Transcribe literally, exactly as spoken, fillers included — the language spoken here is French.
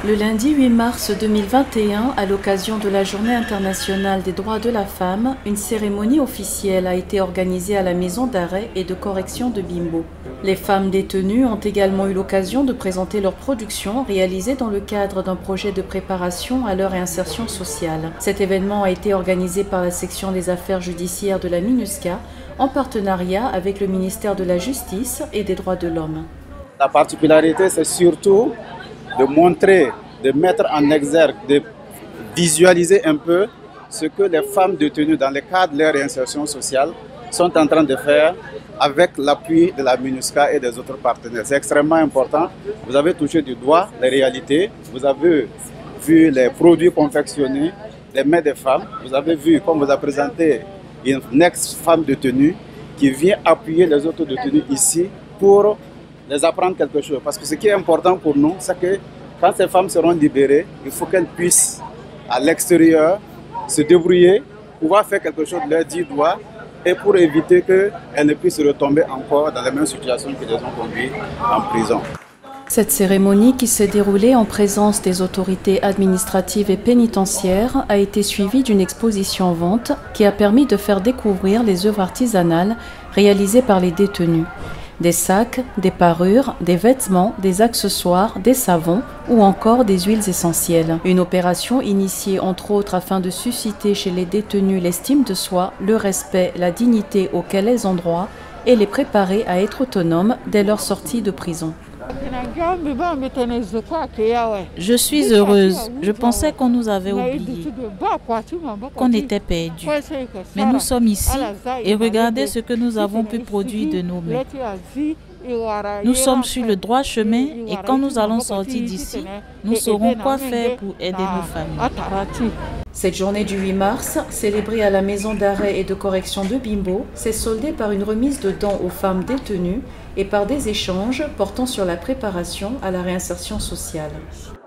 Le lundi huit mars deux mille vingt et un, à l'occasion de la Journée internationale des droits de la femme, une cérémonie officielle a été organisée à la maison d'arrêt et de correction de Bimbo. Les femmes détenues ont également eu l'occasion de présenter leurs productions réalisées dans le cadre d'un projet de préparation à leur réinsertion sociale. Cet événement a été organisé par la section des affaires judiciaires de la MINUSCA en partenariat avec le ministère de la Justice et des droits de l'homme. La particularité, c'est surtout de montrer, de mettre en exergue, de visualiser un peu ce que les femmes détenues dans le cadre de leur réinsertion sociale sont en train de faire avec l'appui de la MINUSCA et des autres partenaires. C'est extrêmement important. Vous avez touché du doigt les réalités, vous avez vu les produits confectionnés, les mains des femmes, vous avez vu, comme vous a présenté, une ex-femme détenue qui vient appuyer les autres détenus ici pour les apprendre quelque chose. Parce que ce qui est important pour nous, c'est que quand ces femmes seront libérées, il faut qu'elles puissent, à l'extérieur, se débrouiller, pouvoir faire quelque chose de leurs dix doigts, et pour éviter qu'elles ne puissent retomber encore dans les mêmes situations qui les ont conduits en prison. Cette cérémonie, qui s'est déroulée en présence des autorités administratives et pénitentiaires, a été suivie d'une exposition-vente qui a permis de faire découvrir les œuvres artisanales réalisées par les détenus. Des sacs, des parures, des vêtements, des accessoires, des savons ou encore des huiles essentielles. Une opération initiée entre autres afin de susciter chez les détenus l'estime de soi, le respect, la dignité auxquels elles ont droit et les préparer à être autonomes dès leur sortie de prison. Je suis heureuse. Je pensais qu'on nous avait oubliés, qu'on était perdus. Mais nous sommes ici et regardez ce que nous avons pu produire de nos mains. Nous sommes sur le droit chemin et quand nous allons sortir d'ici, nous saurons quoi faire pour aider nos familles. Cette journée du huit mars, célébrée à la maison d'arrêt et de correction de Bimbo, s'est soldée par une remise de dons aux femmes détenues et par des échanges portant sur la préparation à la réinsertion sociale.